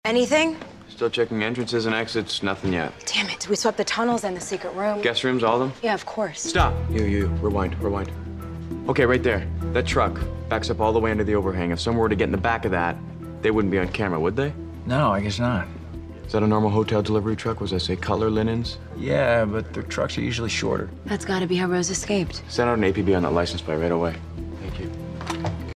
Anything? Still checking entrances and exits, nothing yet. Damn it, we swept the tunnels and the secret room. Guest rooms, all of them? Yeah, of course. Stop! You, rewind. Okay, right there. That truck backs up all the way into the overhang. If someone were to get in the back of that, they wouldn't be on camera, would they? No, I guess not. Is that a normal hotel delivery truck? Was I say color linens? Yeah, but their trucks are usually shorter. That's gotta be how Rose escaped. Send out an APB on that license plate right away.